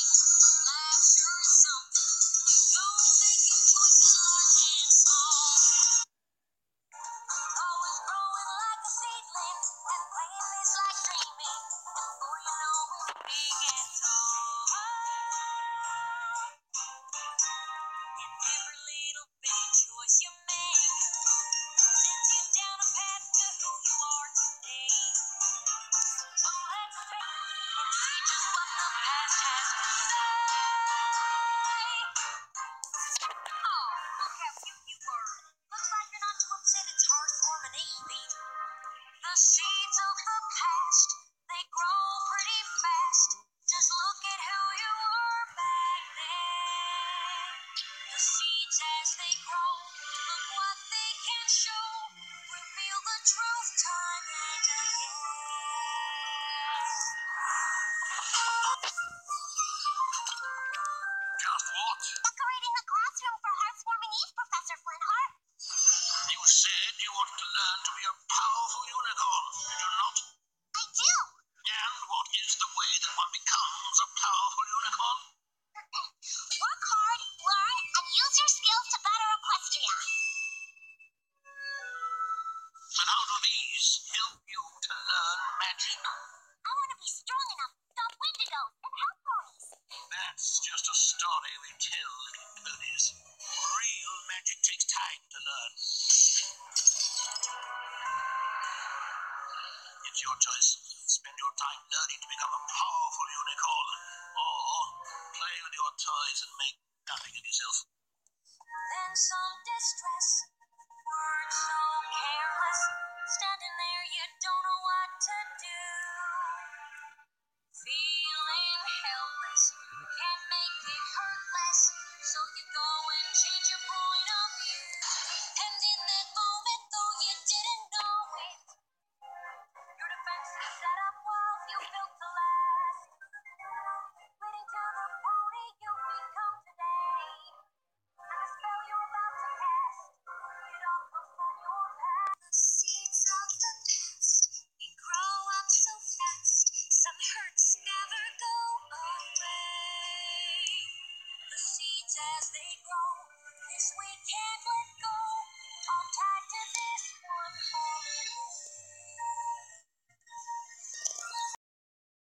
Life sure is something. Go making choices large and small. Always growing like a seedling and playing this like dreaming. And before you know it, big and tall. And every little big choice you make sends you down a path to who you are today. So let's take and see just what the past has to say. Oh, look how cute you were. Looks like you're not too upset. It's hard forming Evie. The seeds of the past, they grow pretty fast. Just look at who you were back then. The seeds as they grow, look what they can show. Reveal the truth time and again. Just what? Decorating the classroom for Heartswarming Eve, Professor Flintheart. You said you wanted to learn to be a powerful unicorn, did you not? I do. And what is the way that one becomes a powerful unicorn? Work hard, learn, and use your skills to better Equestria. And how do these help you to learn magic? I want to be strong enough to stop Wendigos and help ponies. That's just a story we tell little ponies. Real magic takes time to learn. It's your choice. Spend your time learning to become a powerful unicorn, or play with your toys and make nothing of yourself. Then some distress, words so careless, standing there you don't know what to do. Feeling helpless, can't make it hurt less, so you go and change your point of view. And in that moment, though you didn't know it, your defenses set up walls you built to last, leading to the pony you become today. And the spell you're about to cast, it all comes from your past. The seeds of the past, they grow up so fast. Some hurts never go